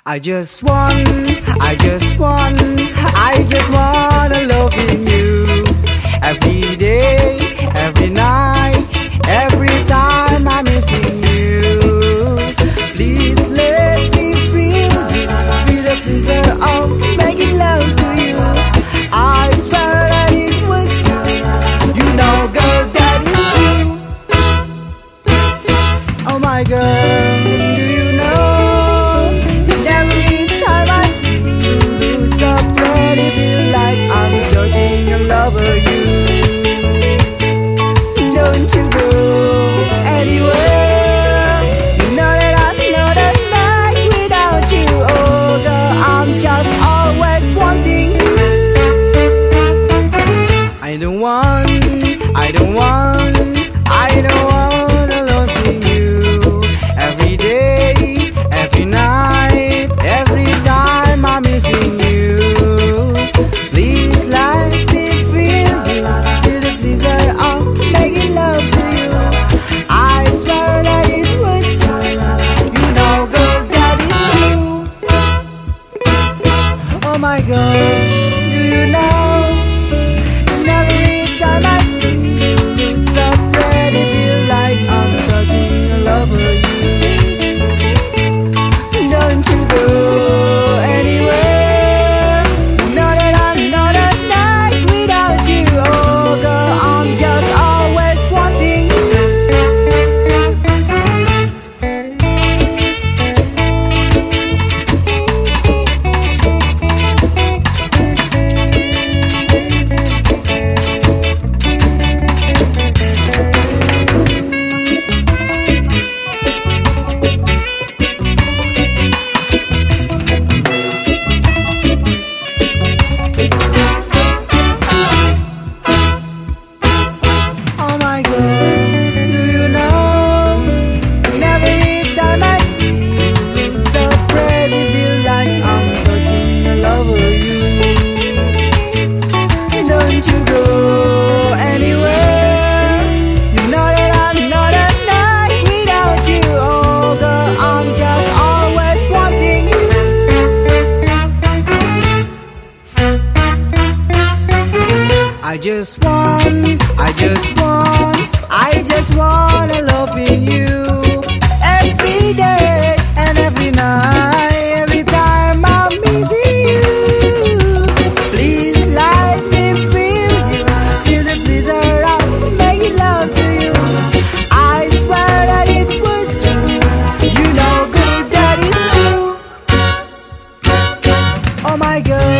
I just want to loving you every day, every night, every time I'm missing you. Please let me feel the pleasure of making love to you. I swear that it was true. You know, girl, that is true. Oh my girl, do you know? Over you, don't you go anywhere. You know that I know that night without you. Oh girl, I'm just always wanting you. I don't want to losing you every day, every night, every time I'm missing you. Please let me oh my God, do you know? And every time I see you, it's so pretty, feel like I'm touching all over you. Don't you go anywhere. Know that I'm not a night without you. Oh girl, I'm just always wanting you. Oh my God, do you know? And every time I see you, it's so pretty, feel like I'm touching all over you. Don't you go anywhere. You know that I'm not a night without you. Oh girl, I'm just always wanting you. I just want to loving you every day and every night, every time I'm missing you. Please let me feel the pleasure of making love to you. I swear that it was true. You know, girl, that is true. Oh my God.